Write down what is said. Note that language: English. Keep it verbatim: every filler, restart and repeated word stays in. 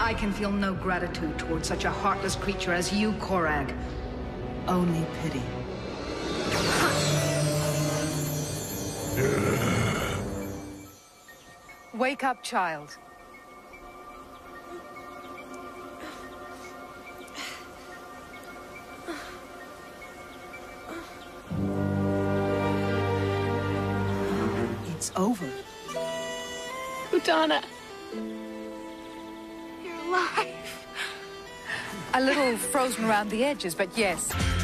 I can feel no gratitude towards such a heartless creature as you, Korag. Only pity. Wake up, child. It's over. Utana. You're alive. A little frozen around the edges, but yes.